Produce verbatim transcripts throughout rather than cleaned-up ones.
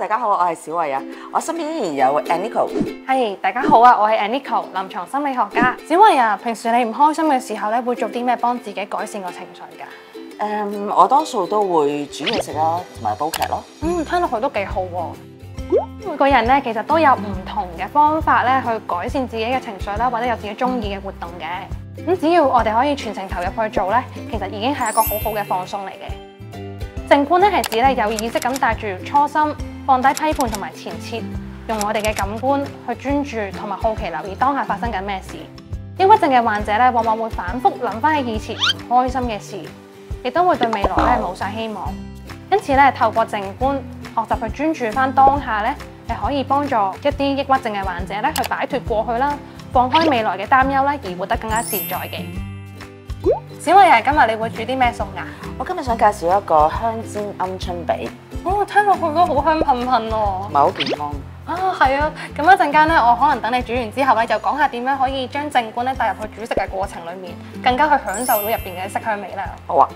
家好，我係小慧啊，我身邊依然有 Aniko。 係，大家好啊，我係 Aniko，臨床心理學家。小慧啊，平時你唔開心嘅時候咧，會做啲咩幫自己改善個情緒㗎？ 誒、um, 我多數都會煮嘢食啦，同埋煲劇咯。 嗯，聽落去都幾好喎。每個人咧其實都有唔同嘅方法咧去改善自己嘅情緒啦，或者有自己中意嘅活動嘅。咁只要我哋可以全程投入去做咧，其實已經係一個好好嘅放鬆嚟嘅。靜觀咧係指咧有意識咁帶住初心，放低批判同埋前設，用我哋嘅感官去專注同埋好奇留意當下發生緊咩事。抑鬱症嘅患者咧，往往會反覆諗翻起以前唔開心嘅事，亦都會對未來咧冇晒希望。因此咧，透過靜觀學習去專注翻當下咧，係可以幫助一啲抑鬱症嘅患者咧去擺脫過去啦，放開未來嘅擔憂啦，而活得更加自在嘅。小慧啊，今日你會煮啲咩餸啊？ 我今日想介紹一個香煎鵪鶉髀。 哦，聽落去都好香噴噴喎。 唔係好健康。 啊，係啊，咁一陣間咧，我可能等你煮完之後咧，就講下點樣可以將靜觀咧帶入去煮食嘅過程裡面，更加去享受到入邊嘅色香味啦。 好啊。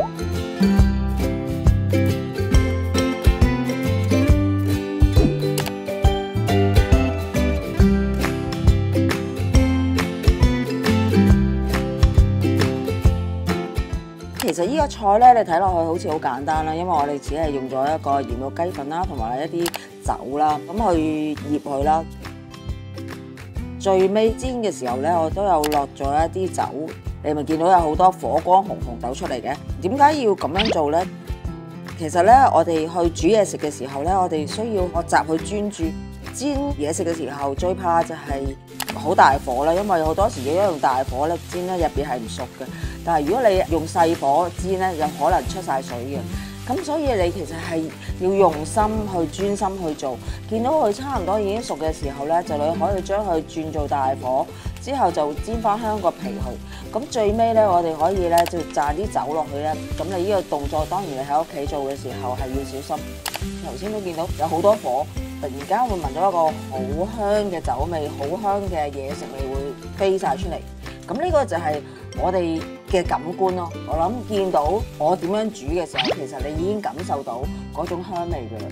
其實呢個菜咧，你睇落去好似好簡單啦，因為我哋只係用咗一個鹽肉雞粉啦，同埋一啲酒啦，咁去醃佢啦。最尾煎嘅時候咧，我都有落咗一啲酒，你咪見到有好多火光紅紅豆出嚟嘅。點解要咁樣做咧？其實咧，我哋去煮嘢食嘅時候咧，我哋需要學習去專注。煎嘢食嘅時候，最怕就係好大火啦，因為好多時如果用大火咧煎咧，入邊係唔熟嘅。但係如果你用細火煎咧，有可能出晒水嘅。咁所以你其實係要用心去專心去做。見到佢差唔多已經熟嘅時候咧，就你可以將佢轉做大火，之後就煎翻香個皮去。咁最尾咧，我哋可以咧就炸啲酒落去咧。咁你呢個動作當然你喺屋企做嘅時候係要小心。頭先都見到有好多火，突然間會聞到一個好香嘅酒味，好香嘅嘢食味會飛晒出嚟。咁呢個就係我哋嘅感官咯。我諗見到我點樣煮嘅時候，其實你已經感受到嗰種香味㗎啦。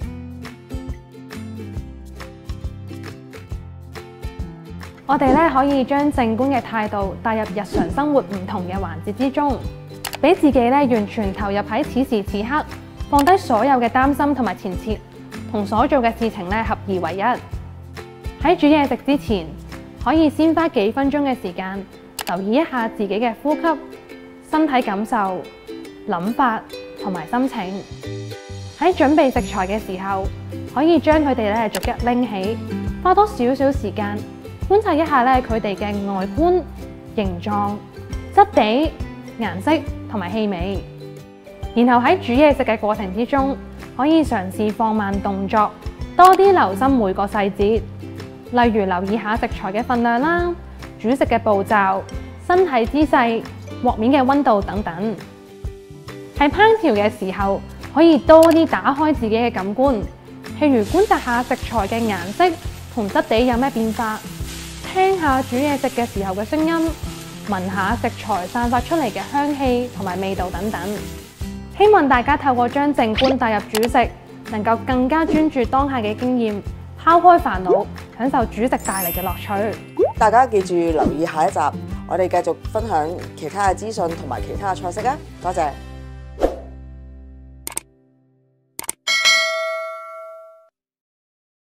我哋咧可以將靜觀嘅態度帶入日常生活唔同嘅環節之中，俾自己咧完全投入喺此時此刻，放低所有嘅擔心同埋前設，同所做嘅事情咧合二為一。喺煮嘢食之前，可以先花幾分鐘嘅時間，留意一下自己嘅呼吸、身體感受、諗法同埋心情。喺準備食材嘅時候，可以將佢哋咧逐一拎起，花多少少時間觀察一下咧佢哋嘅外觀、形狀、質地、顏色同埋氣味。然後喺煮嘢食嘅過程之中，可以嘗試放慢動作，多啲留心每個細節。例如留意下食材嘅份量啦、煮食嘅步驟、身體姿勢、鑊面嘅溫度等等。喺烹調嘅時候，可以多啲打開自己嘅感官，譬如觀察下食材嘅顏色同質地有咩變化，聽下煮嘢食嘅時候嘅聲音，聞下食材散發出嚟嘅香氣同埋味道等等。希望大家透過將靜觀帶入煮食，能夠更加專注當下嘅經驗，拋開煩惱，享受煮食帶嚟嘅樂趣。 大家記住留意下一集，我哋繼續分享其他嘅資訊同埋其他嘅菜式啊！多謝。